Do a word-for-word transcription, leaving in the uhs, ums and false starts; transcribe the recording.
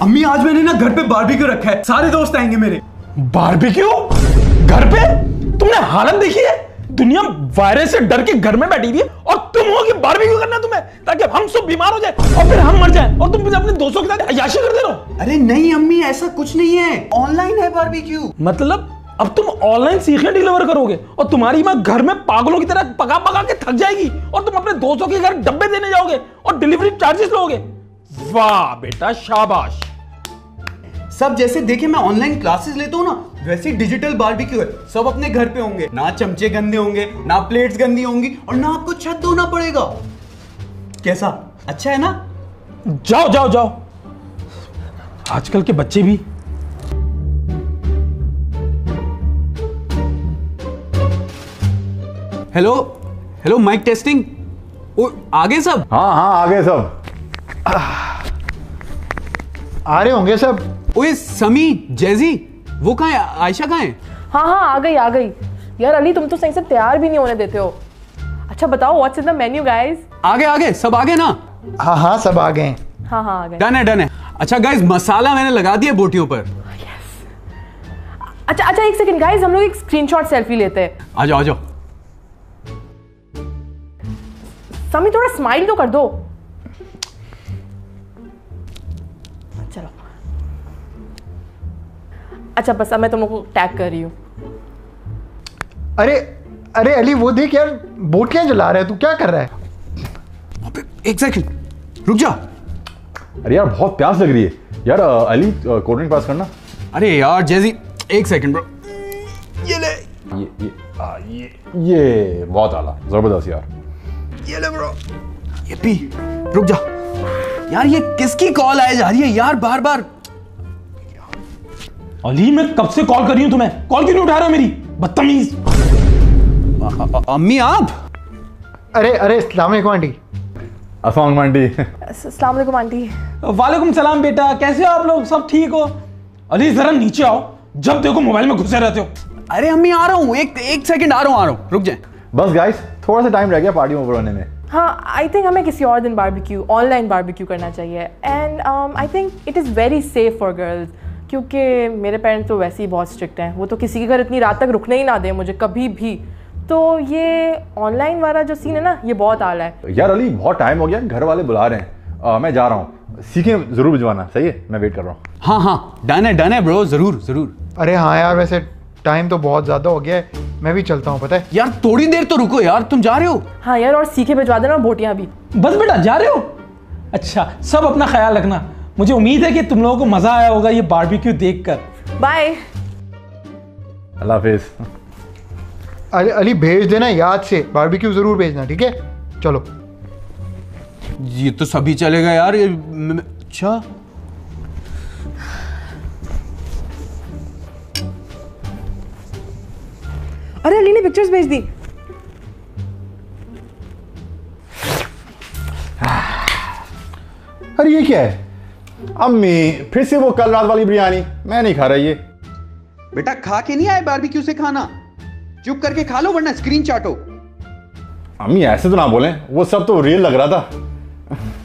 अम्मी आज मैंने ना घर पे बारबेक्यू रखा है, सारे दोस्त आएंगे मेरे। बारबेक्यू घर पे? तुमने हालत देखी है? दुनिया वायरस से डर के घर में बैठी हुई है और तुम हो कि बारबेक्यू करना तुम्हें, ताकि हम सब बीमार हो जाए और फिर हम मर जाएं और तुम अपने दोस्तों के साथ अय्याशी करते रहो। अरे नहीं अम्मी, ऐसा कुछ नहीं है, ऑनलाइन है बारबेक्यू। मतलब अब तुम ऑनलाइन सीखें डिलीवर करोगे और तुम्हारी माँ घर में पागलों की तरह पका पका के थक जाएगी और तुम अपने दोस्तों के घर डब्बे देने जाओगे और डिलीवरी चार्जेस लोगे। वाह बेटा शाबाश। सब जैसे देखे मैं ऑनलाइन क्लासेस लेता हूँ ना, वैसे डिजिटल बारबेक्यू है। सब अपने घर पे होंगे, ना चमचे गंदे होंगे, ना प्लेट्स गंदी होंगी और ना आपको छत धोना पड़ेगा। कैसा, अच्छा है ना? जाओ जाओ जाओ, आजकल के बच्चे भी। Hello hello, mike testing. ओ आगे सब? हाँ हाँ आगे सब आ रहे होंगे सब। ओए समी, जैजी, वो कहाँ है? आयशा कहाँ है? हाँ हाँ आ गई आ गई। यार अली तुम तो सही से तैयार भी नहीं होने देते हो। अच्छा बताओ what's in the menu guys? आगे आगे सब आगे ना? हाँ हाँ सब आ गए। हाँ हाँ आ गए। डन है डन है। अच्छा गाइस, मसाला मैंने लगा दिया बोटियों पर। अच्छा अच्छा एक सेकंड गाइस, हम लोग एक स्क्रीनशॉट सेल्फी लेते हैं। आ जाओ आ जाओ। समी थोड़ा स्माइल तो कर दो। चलो अच्छा बस अब मैं तुम लोग को टैग कर रही हूँ। अरे अरे अली वो देख यार, बोट क्या जला रहा है, तू क्या कर रहा है? एक सेकंड रुक जा। अरे यार बहुत प्यास लग रही है यार। अली कोल्ड ड्रिंक पास करना। अरे यार जैजी, एक सेकंड ब्रो, ये ले। ये ये आ, ये ये बहुत आला, जबरदस्त यार। ये ले ब्रो, ये पी। रुक जा यार, ये किसकी कॉल आए जा रही है यार बार बार? अली मैं कब से कॉल कर रही हूं तुम्हें, कॉल क्यों नहीं उठा रहे हो मेरी? बदतमीज। अम्मी आप? अरे अरे अस्सलाम वालेकुम आंटी। अस्सलाम आंटी। अस्सलाम वालेकुम आंटी। वालेकुम सलाम बेटा, कैसे हो आप लोग? सब ठीक हो? अली जरा नीचे आओ, जब देखो मोबाइल में घुसे रहते हो। अरे अम्मी आ रहा हूँ, एक एक सेकंड आ रहा हूँ आ रहा हूँ रुक जाए। बस गाइस थोड़ा सा टाइम रह गया पार्टी ओवर होने में। हाँ आई थिंक हमें किसी और दिन बारबेक्यू, ऑनलाइन बारबेक्यू करना चाहिए। And I think it is very safe for girls, क्योंकि मेरे पेरेंट्स तो वैसे ही बहुत स्ट्रिक्ट हैं। वो तो किसी के घर इतनी रात तक रुकने ही ना दें मुझे कभी भी। तो ये ऑनलाइन वाला जो सीन है ना, ये बहुत आला है। यार अली बहुत टाइम हो गया, घर वाले बुला रहे हैं। आ, मैं जा रहा हूँ, सीखें जरूर भिजवाना। सही है, मैं वेट कर रहा हूँ। हाँ हाँ डन है डन है ब्रो, जरूर जरूर। अरे हाँ यार वैसे टाइम तो बहुत ज़्यादा हो गया है, मैं भी चलता हूँ। पता है यार थोड़ी देर तो रुको यार, तुम जा रहे हो? हाँ यार और सीखे भिजवा देना बोटियाँ भी। बस बेटा जा रहे हो? अच्छा सब अपना ख्याल रखना। मुझे उम्मीद है कि तुम लोगों को मजा आया होगा ये बारबेक्यू देखकर। बाय। अल्लाह हाफिज। अली अली भेज देना याद से, बारबेक्यू ज़रूर भेजना, ठीक है? चलो। ये तो सभी चलेगा यार। ये म- म- अच्छा अरे अली ने पिक्चर्स भेज दी। अरे ये क्या है? अम्मी फिर से वो कल रात वाली बिरयानी? मैं नहीं खा रहा ये। बेटा खा के नहीं आए बारबेक्यू से खाना, चुप करके खा लो वरना स्क्रीन चाटो। अम्मी ऐसे तो ना बोलें, वो सब तो रियल लग रहा था।